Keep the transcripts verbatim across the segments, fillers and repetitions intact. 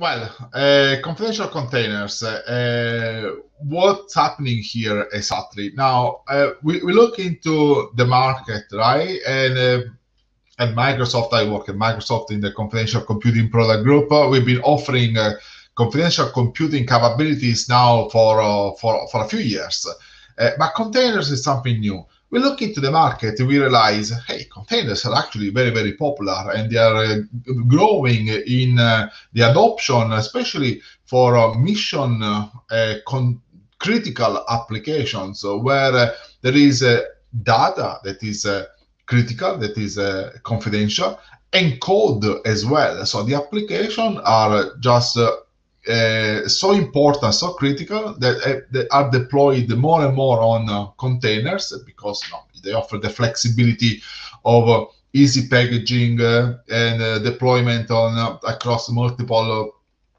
Well, uh, confidential containers. Uh, what's happening here exactly? Now, uh, we, we look into the market, right? And uh, at Microsoft, I work at Microsoft in the confidential computing product group. Uh, we've been offering uh, confidential computing capabilities now for uh, for for a few years. Uh, but containers is something new. We look into the market and we realize, hey, containers are actually very, very popular and they are uh, growing in uh, the adoption, especially for uh, mission uh, uh, con- critical applications uh, where uh, there is uh, data that is uh, critical, that is uh, confidential, and code as well. So the application are just uh, uh, so important, so critical that uh, they are deployed more and more on uh, containers because you know, they offer the flexibility of uh, easy packaging uh, and uh, deployment on uh, across multiple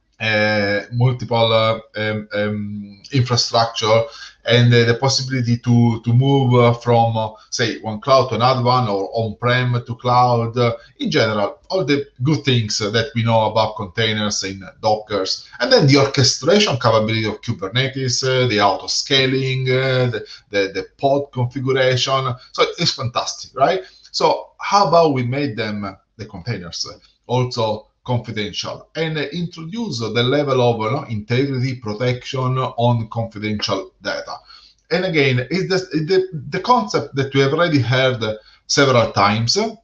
uh, multiple uh, um, um, infrastructure and uh, the possibility to to move uh, from uh, say one cloud to another one or on-prem to cloud. Uh, in general, all the good things uh, that we know about containers in Dockers, and then the orchestration capability of Kubernetes, uh, the auto scaling, uh, the, the the pod configuration. So it's fantastic, right? So how about we made them the containers also confidential and uh, introduce the level of uh, no, integrity protection on confidential data. And again, it's the, the, the concept that we have already heard several times, uh,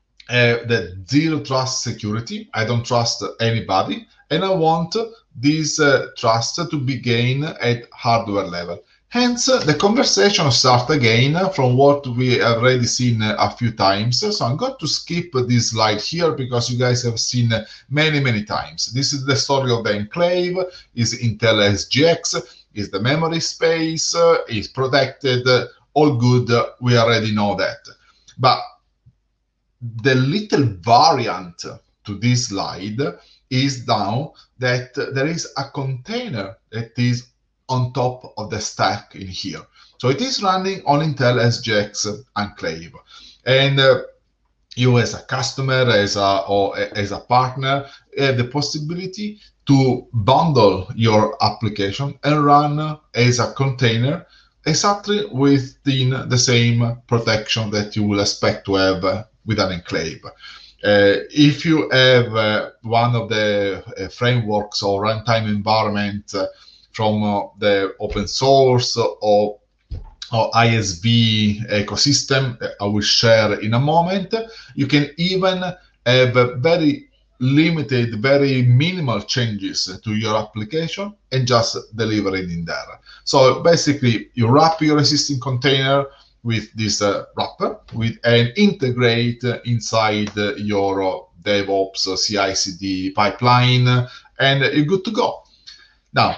the zero trust security. I don't trust anybody, and I want this uh, trust to be gained at hardware level. Hence, the conversation starts again from what we have already seen a few times. So I'm going to skip this slide here because you guys have seen many, many times. This is the story of the enclave, is Intel S G X, is the memory space, is protected, all good, we already know that. But the little variant to this slide is now that there is a container that is on top of the stack in here. So it is running on Intel S G X Enclave. And uh, you as a customer, as a, or as a partner, have the possibility to bundle your application and run as a container exactly within the same protection that you will expect to have with an enclave. Uh, if you have uh, one of the uh, frameworks or runtime environment uh, from uh, the open source or, or I S V ecosystem, I will share in a moment. You can even have very limited, very minimal changes to your application and just deliver it in there. So basically, you wrap your existing container with this uh, wrapper with and integrate inside your uh, DevOps C I C D pipeline, and you're good to go. Now,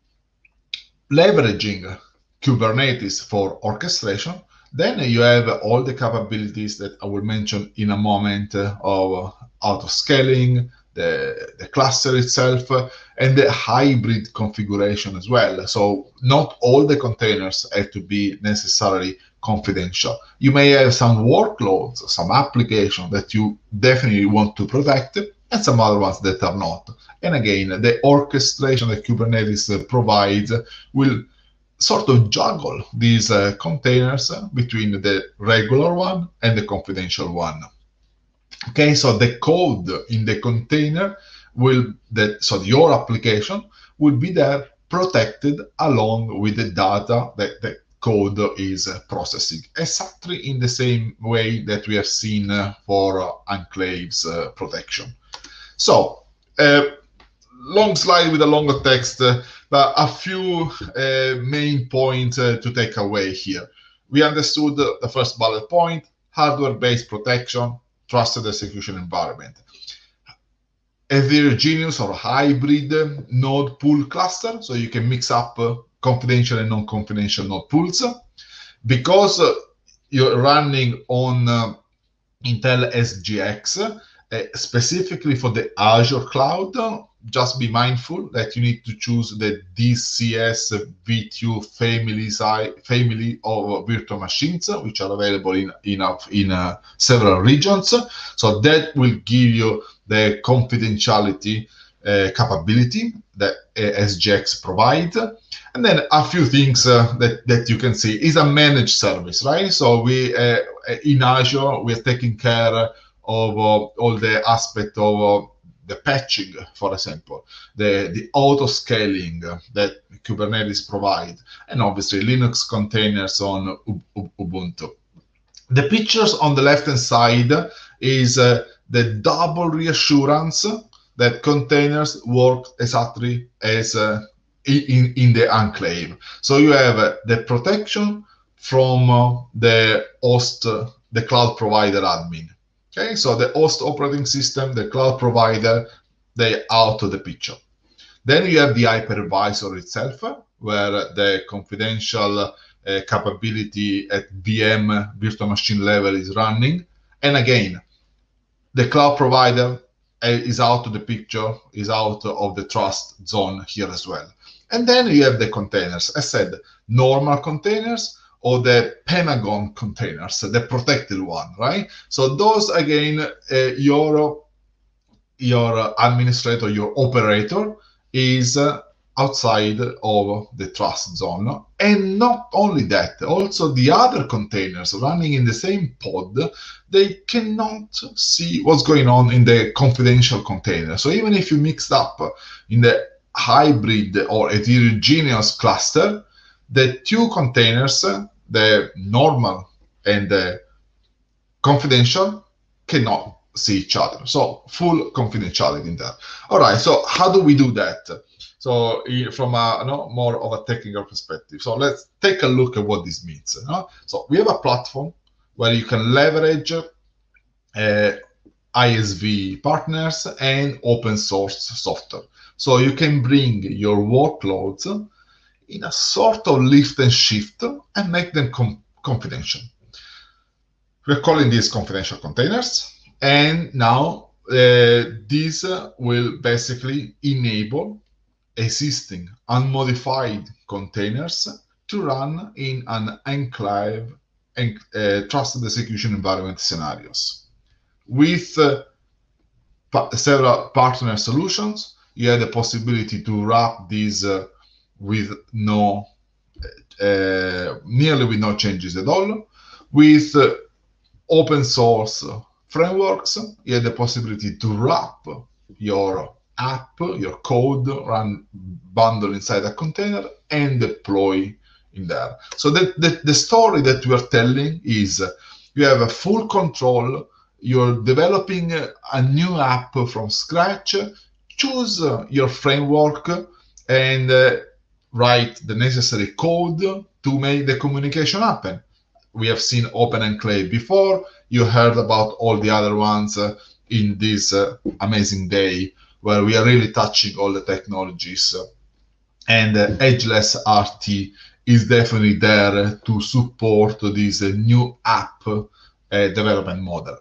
leveraging Kubernetes for orchestration, then you have all the capabilities that I will mention in a moment uh, of auto scaling, the, the cluster itself, uh, and the hybrid configuration as well. So not all the containers have to be necessarily confidential. You may have some workloads, some applications that you definitely want to protect, and some other ones that are not. And again, the orchestration that Kubernetes provides will sort of juggle these uh, containers between the regular one and the confidential one. Okay, so the code in the container will, that so your application will be there protected along with the data that the code is processing, exactly in the same way that we have seen for uh, enclaves uh, protection. So, uh, long slide with a longer text, uh, but a few uh, main points uh, to take away here. We understood the first bullet point, hardware-based protection, trusted execution environment. A heterogeneous or hybrid node pool cluster, so you can mix up uh, confidential and non-confidential node pools. Because uh, you're running on uh, Intel S G X, uh, specifically for the Azure cloud, just be mindful that you need to choose the D C S V two family, family of virtual machines, which are available in, in, in uh, several regions. So that will give you the confidentiality uh, capability that uh, S G X provides. And then a few things uh, that, that you can see is a managed service, right? So we uh, in Azure, we're taking care of uh, all the aspect of uh, the patching, for example, the, the auto scaling that Kubernetes provide, and obviously Linux containers on Ubuntu. The pictures on the left-hand side is uh, the double reassurance that containers work exactly as uh, in, in the enclave. So you have uh, the protection from uh, the host, uh, the cloud provider admin. Okay, so the host operating system, the cloud provider, they out of the picture. Then you have the hypervisor itself, where the confidential uh, capability at V M, virtual machine level, is running. And again, the cloud provider uh, is out of the picture, is out of the trust zone here as well. And then you have the containers. I said normal containers, or the Pentagon containers, the protected one, right? So those, again, uh, your, your administrator, your operator is uh, outside of the trust zone. And not only that, also the other containers running in the same pod, they cannot see what's going on in the confidential container. So even if you mixed up in the hybrid or heterogeneous cluster, the two containers, the normal and the confidential, cannot see each other. So full confidentiality in that. All right, so how do we do that? So from a you know, more of a technical perspective. So let's take a look at what this means. You know? So we have a platform where you can leverage uh, I S V partners and open source software. So you can bring your workloads in a sort of lift and shift and make them com confidential. We're calling these confidential containers. And now uh, these uh, will basically enable existing unmodified containers to run in an enclave and uh, trusted execution environment scenarios. With uh, pa several partner solutions, you have the possibility to wrap these uh, with no, uh, nearly with no changes at all. With uh, open source frameworks, you have the possibility to wrap your app, your code, run bundle inside a container and deploy in there. So the, the, the story that we are telling is uh, you have a full control, you're developing a, a new app from scratch, choose uh, your framework and uh, write the necessary code to make the communication happen. We have seen Open Enclave before. You heard about all the other ones uh, in this uh, amazing day where we are really touching all the technologies. Uh, and uh, Edgeless R T is definitely there to support this uh, new app uh, development model.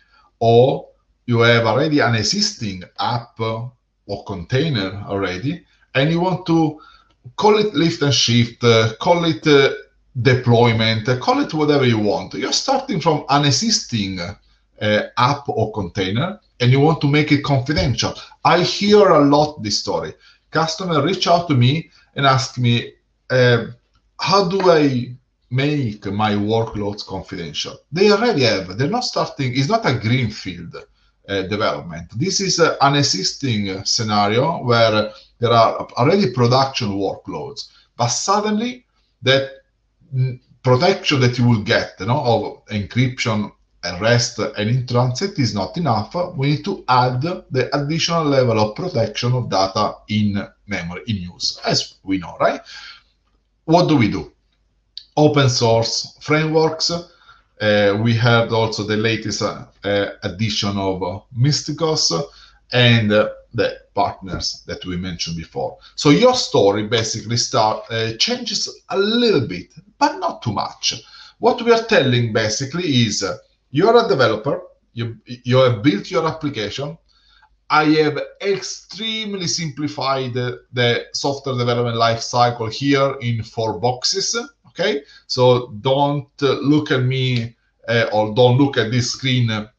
Or you have already an existing app uh, or container already, and you want to call it lift and shift, uh, call it uh, deployment, uh, call it whatever you want. You're starting from an existing uh, app or container, and you want to make it confidential. I hear a lot this story. Customers reach out to me and ask me, uh, how do I make my workloads confidential? They already have. They're not starting. It's not a greenfield uh, development. This is uh, an existing scenario where there are already production workloads, but suddenly that protection that you will get, you know, of encryption and REST and in transit is not enough. We need to add the additional level of protection of data in memory, in use, as we know, right? What do we do? Open source frameworks. Uh, we had also the latest uh, uh, addition of uh, Mysticos and uh, the partners that we mentioned before. So your story basically start uh, changes a little bit, but not too much. What we are telling basically is uh, you're a developer, you, you have built your application. I have extremely simplified the, the software development lifecycle here in four boxes. Okay, so don't uh, look at me uh, or don't look at this screen uh,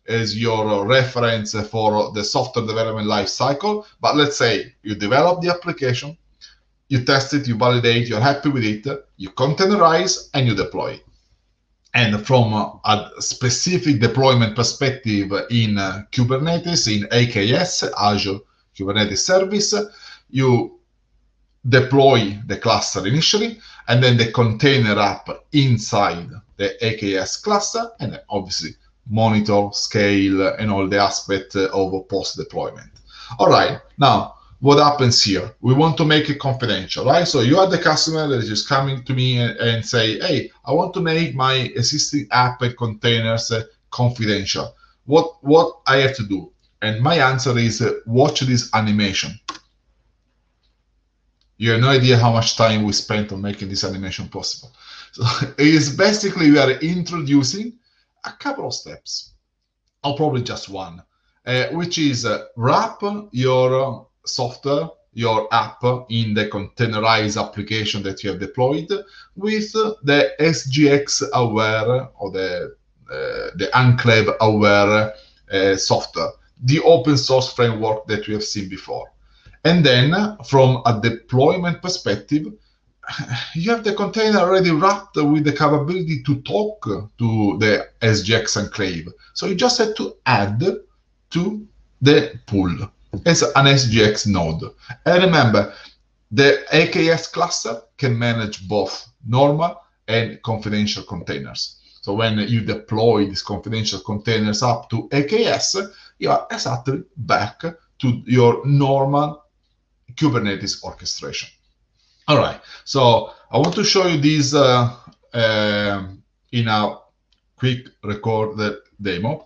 as your reference for the software development life cycle. But let's say you develop the application, you test it, you validate, you're happy with it, you containerize, and you deploy it. And from a specific deployment perspective in uh, Kubernetes, in A K S, Azure Kubernetes Service, you deploy the cluster initially, and then the container app inside the A K S cluster, and then obviously monitor, scale, and all the aspects of post-deployment. All right, now, what happens here? We want to make it confidential, right? So you are the customer that is coming to me and, and say, hey, I want to make my existing app and containers uh, confidential. What, what I have to do? And my answer is uh, watch this animation. You have no idea how much time we spent on making this animation possible. So it is basically we are introducing a couple of steps, or probably just one, uh, which is uh, wrap your software, your app in the containerized application that you have deployed with the S G X aware or the uh, the enclave aware uh, software, the open source framework that we have seen before. And then from a deployment perspective, you have the container already wrapped with the capability to talk to the S G X enclave. So you just have to add to the pool as an S G X node. And remember, the A K S cluster can manage both normal and confidential containers. So when you deploy these confidential containers up to A K S, you are exactly back to your normal Kubernetes orchestration. All right, so I want to show you this uh, uh, in a quick recorded demo.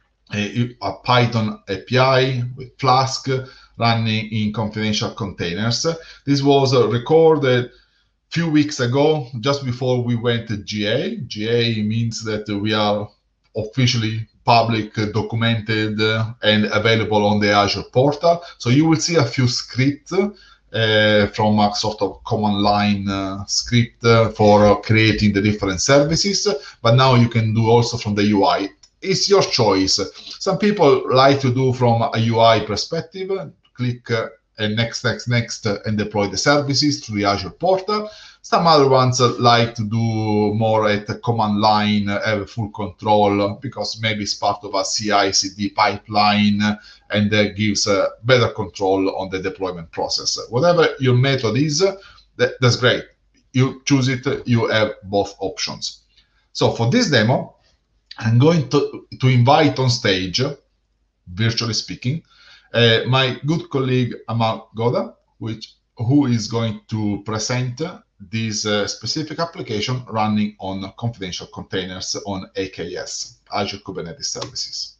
A, a Python A P I with Flask running in confidential containers. This was uh, recorded a few weeks ago, just before we went to G A. G A means that we are officially public, uh, documented, uh, and available on the Azure portal. So you will see a few scripts uh, from a sort of command line uh, script uh, for uh, creating the different services, but now you can do also from the U I. It's your choice. Some people like to do from a U I perspective, click uh, and next, next, next, uh, and deploy the services through the Azure portal. Some other ones uh, like to do more at the command line, uh, have full control, because maybe it's part of a C I C D pipeline, uh, and that gives uh, better control on the deployment process. Whatever your method is, uh, that, that's great. You choose it, you have both options. So for this demo, I'm going to, to invite on stage, virtually speaking, uh, my good colleague Amal Goda, which, who is going to present this uh, specific application running on confidential containers on A K S, Azure Kubernetes Services.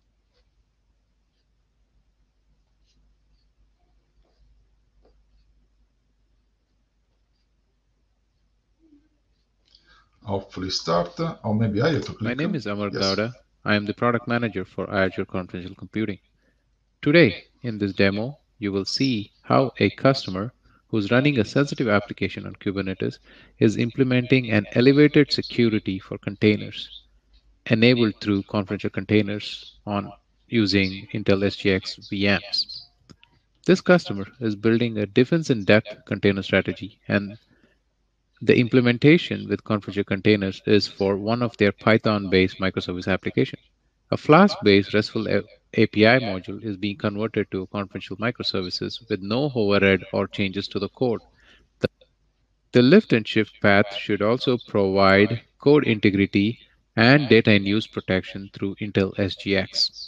Hopefully start, or maybe I have to click. My name is Amar Yes. Gowda. I am the product manager for Azure Confidential Computing. Today, in this demo, you will see how a customer who's running a sensitive application on Kubernetes is implementing an elevated security for containers enabled through confidential containers on using Intel S G X V Ms. This customer is building a defense-in-depth container strategy, and the implementation with confidential containers is for one of their Python-based microservice applications. A Flask-based RESTful A P I module is being converted to confidential microservices with no overhead or changes to the code. The, the lift and shift path should also provide code integrity and data in use protection through Intel S G X.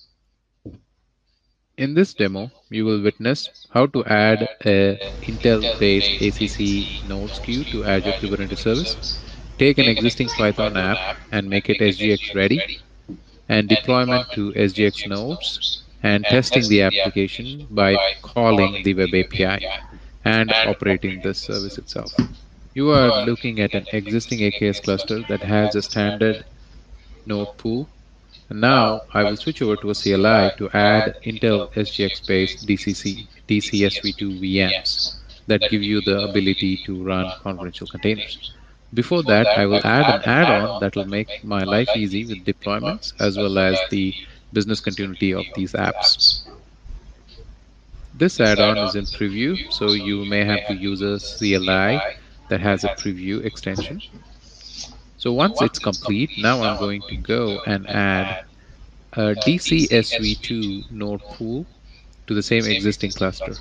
In this demo, you will witness how to add a Intel-based A C C Nodes queue to Azure Kubernetes Service, take an existing Python app and make it S G X ready, and deployment to S G X nodes, and testing the application by calling the web A P I and operating the service itself. You are looking at an existing A K S cluster that has a standard node pool. And now I will switch over to a C L I to add Intel S G X-based D C C, D C S V two V Ms that give you the ability to run confidential containers. Before that, I will add an add-on that will make my life easy with deployments as well as the business continuity of these apps. This add-on is in preview, so you may have to use a C L I that has a preview extension. So once it's complete, now I'm going to go and add a D C S V two node pool to the same existing cluster.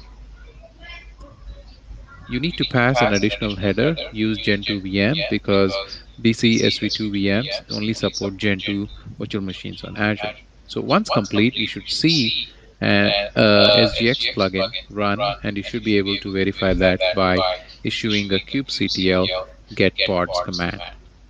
You need to pass an additional header, use Gen two V M, because D C S V two V Ms only support Gen two virtual machines on Azure. So once complete, you should see an uh, S G X plugin run, and you should be able to verify that by issuing a kubectl get pods command.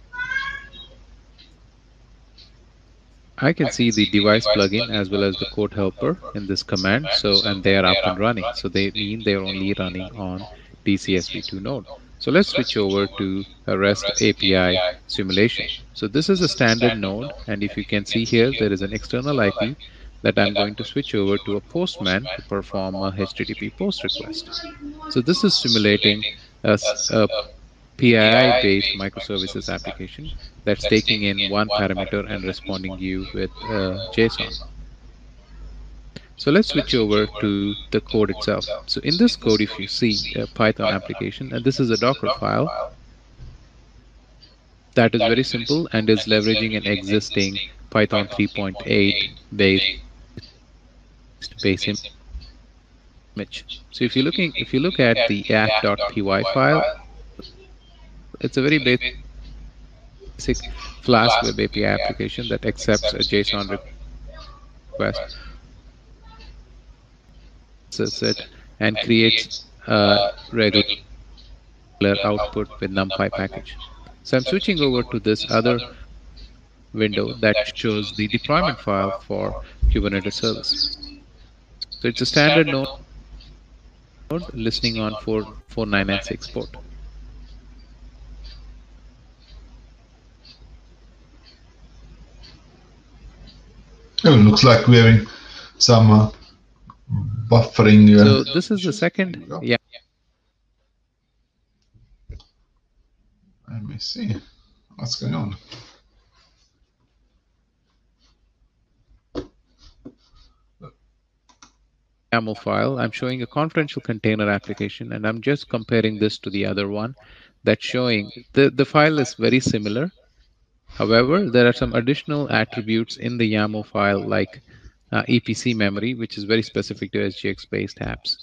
I can see the device plugin as well as the code helper in this command, so and they are up and running. So they mean they're only running on D C S V two node. So let's switch over to a REST A P I simulation. So this is a standard node, and if you can see here, there is an external I P that I'm going to switch over to a postman to perform a H T T P post request. So this is simulating a, a P I I-based microservices application that's taking in one parameter and responding you with uh, JSON. So let's switch over to the code itself. So in this code, if you see a Python application, and this is a Docker file that is very simple and is leveraging an existing Python three point eight based base image. So if you're looking, if you look at the app.py file, it's a very basic Flask web A P I application that accepts a JSON request, processes it, and creates a regular output with NumPy package. So I'm switching over to this other window that shows the deployment file for Kubernetes service. So it's a standard node listening on four nine nine six port. Oh, it looks like we're having some uh, buffering. Uh, so this is the second. Yeah. Let me see what's going on. YAML file. I'm showing a confidential container application, and I'm just comparing this to the other one that's showing the, the file is very similar. However, there are some additional attributes in the YAML file like uh, E P C memory, which is very specific to S G X-based apps.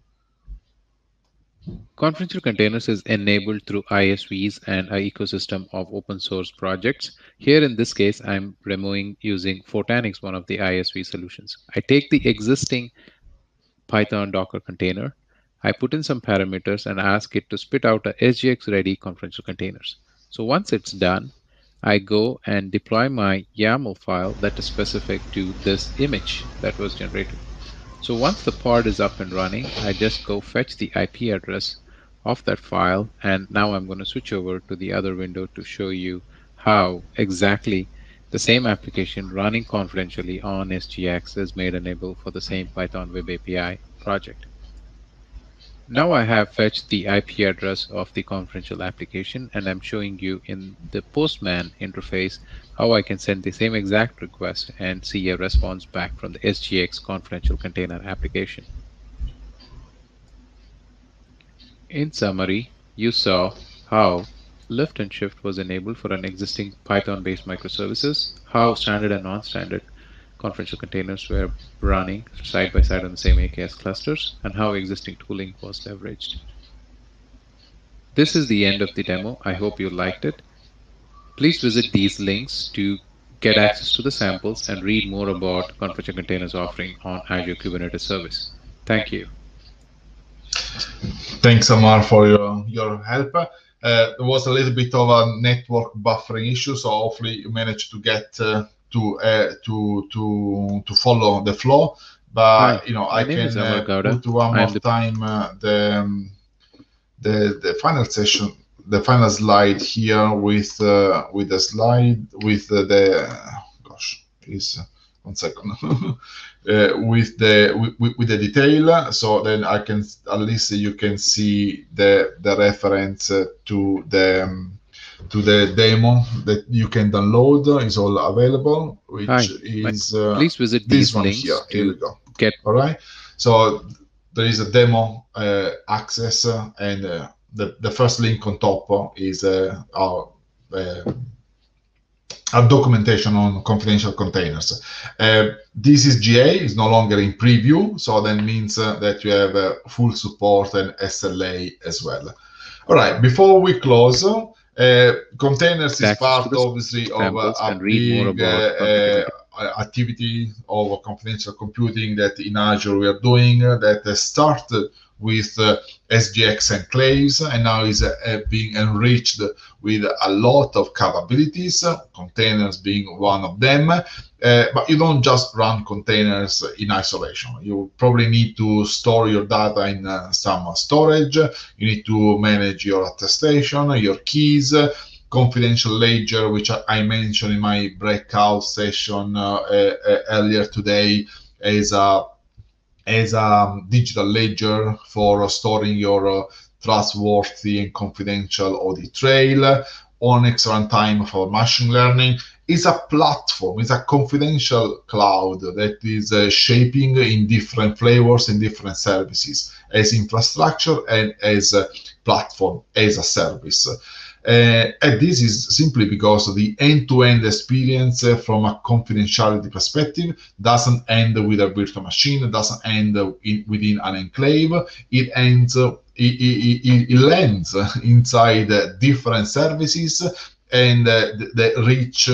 Confidential containers is enabled through I S Vs and an ecosystem of open source projects. Here in this case, I'm removing using Fortanix, one of the I S V solutions. I take the existing Python Docker container, I put in some parameters and ask it to spit out a S G X-ready confidential containers. So once it's done, I go and deploy my YAML file that is specific to this image that was generated. So once the pod is up and running, I just go fetch the I P address of that file, and now I'm going to switch over to the other window to show you how exactly the same application running confidentially on S G X is made enabled for the same Python Web A P I project. Now I have fetched the I P address of the confidential application, and I'm showing you in the Postman interface how I can send the same exact request and see a response back from the S G X confidential container application. In summary, you saw how lift and shift was enabled for an existing Python-based microservices, how standard and non-standard confidential containers were running side by side on the same A K S clusters, and how existing tooling was leveraged. This is the end of the demo. I hope you liked it. Please visit these links to get access to the samples and read more about confidential containers offering on Azure Kubernetes Service. Thank you. Thanks, Amar, for your, your help. Uh, there was a little bit of a network buffering issue, so hopefully you managed to get uh, to uh, to to to follow the flow. But Hi, you know, my I name can is Amar uh, Gowda. put one I am more the- time uh, the, um, the the final session, the final slide here with uh, with the slide with the, the gosh, please uh, one second. Uh, with the with, with the detail, so then I can at least you can see the the reference uh, to the um, to the demo that you can download. It's all available, which Hi. is uh, Please visit this these one links here. to Here we go. get. All right. So there is a demo uh, access, uh, and uh, the the first link on top is uh, our. Uh, Our documentation on confidential containers. Uh, this is G A, is no longer in preview, so that means uh, that you have uh, full support and S L A as well. All right, before we close, uh, containers is part, obviously, of uh, a big uh, uh, activity of confidential computing that in Azure we are doing, uh, that uh, started with uh, S G X enclaves and now is uh, being enriched with a lot of capabilities, uh, containers being one of them. Uh, but you don't just run containers in isolation. You probably need to store your data in uh, some storage. You need to manage your attestation, your keys, uh, confidential ledger, which I mentioned in my breakout session uh, uh, earlier today, is a as a digital ledger for storing your uh, trustworthy and confidential audit trail. Onyx Runtime for machine learning is a platform, it's a confidential cloud that is uh, shaping in different flavors and different services as infrastructure and as a platform, as a service. Uh, and this is simply because the end-to-end experience uh, from a confidentiality perspective doesn't end with a virtual machine, doesn't end uh, in, within an enclave. It ends, uh, it, it, it lands inside uh, different services and uh, the, the rich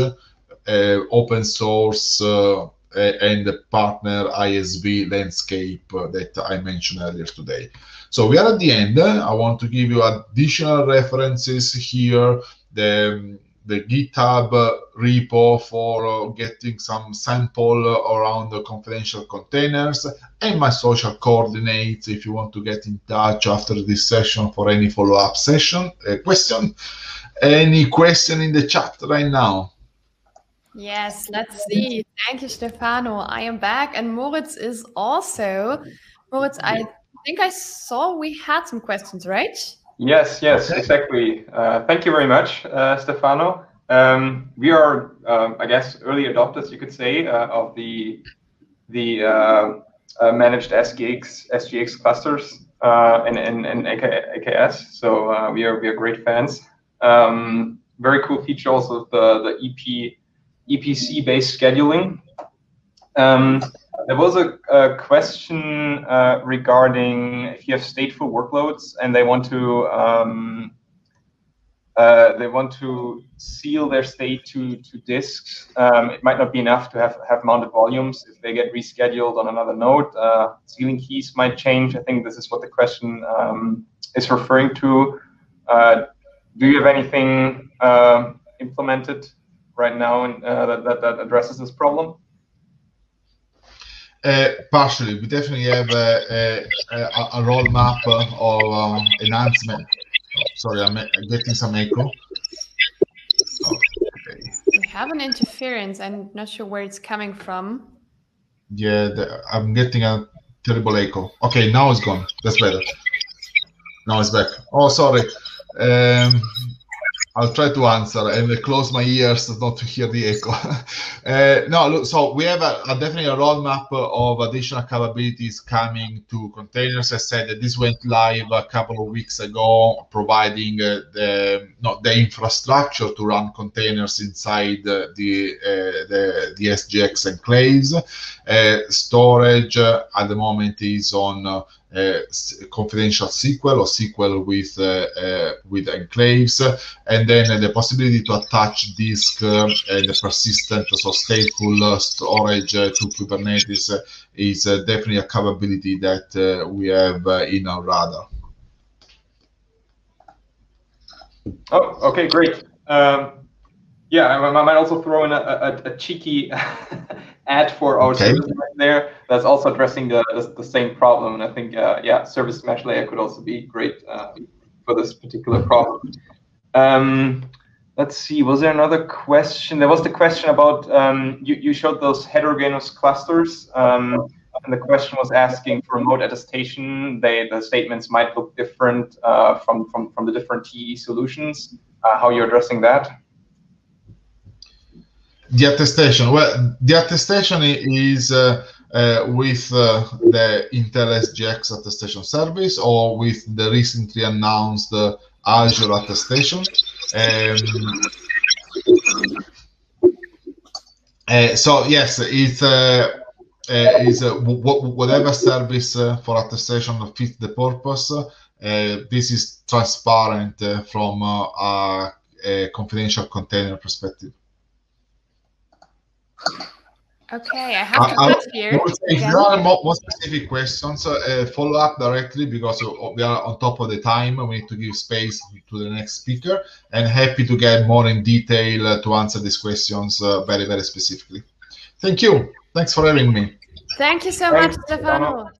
uh, open source uh, and the partner I S V landscape uh, that I mentioned earlier today. So we are at the end. I want to give you additional references here. The, the GitHub repo for uh, getting some sample around the confidential containers, and my social coordinates if you want to get in touch after this session for any follow-up session, uh, question. Any question in the chat right now? Yes, let's see. Thank you, Stefano. I am back, and Moritz is also. Moritz, I think I saw we had some questions, right? Yes, yes, okay. Exactly. Uh, thank you very much, uh, Stefano. Um, we are, um, I guess, early adopters, you could say, uh, of the the uh, uh, managed S G X S G X clusters uh, in, in, in A K S. So uh, we are we are great fans. Um, very cool feature also of the the E P E P C based scheduling. Um, There was a, a question uh, regarding if you have stateful workloads and they want to um, uh, they want to seal their state to to disks. Um, it might not be enough to have have mounted volumes. If they get rescheduled on another node, uh, sealing keys might change. I think this is what the question um, is referring to. Uh, do you have anything uh, implemented right now in, uh, that, that that addresses this problem? Uh, partially, we definitely have a, a, a roadmap of um, enhancement. Oh, sorry, I'm getting some echo. Okay. We have an interference. I'm not sure where it's coming from. Yeah, the, I'm getting a terrible echo. Okay, now it's gone. That's better. Now it's back. Oh, sorry. Um, I'll try to answer and close my ears not to hear the echo. uh, no, look, so we have a, a definitely a roadmap of additional capabilities coming to containers. I said that this went live a couple of weeks ago, providing uh, the not the infrastructure to run containers inside uh, the, uh, the the S G X enclaves. Uh, storage uh, at the moment is on uh, Uh, confidential S Q L or S Q L with uh, uh, with enclaves, and then uh, the possibility to attach disk uh, and the persistent, so stateful uh, storage uh, to Kubernetes uh, is uh, definitely a capability that uh, we have uh, in our radar. Oh, okay, great. Um, yeah, I, I might also throw in a, a, a cheeky ad for our okay. service mesh there that's also addressing the, the, the same problem. And I think, uh, yeah, service mesh layer could also be great uh, for this particular problem. Um, let's see, was there another question? There was the question about, um, you, you showed those heterogeneous clusters. Um, and the question was asking for remote attestation. They, the statements might look different uh, from, from, from the different T E solutions. Uh, how you're addressing that? The attestation. Well, the attestation is uh, uh, with uh, the Intel S G X attestation service or with the recently announced uh, Azure attestation. Um, uh, so yes, it's uh, uh, is uh, whatever service uh, for attestation fits the purpose. Uh, this is transparent uh, from uh, a, a confidential container perspective. Okay, I have to uh, put here. If there are more, more specific questions, uh, follow up directly because we are on top of the time. We need to give space to the next speaker, and happy to get more in detail uh, to answer these questions uh, very, very specifically. Thank you. Thanks for having me. Thank you so Thanks, much, Stefano.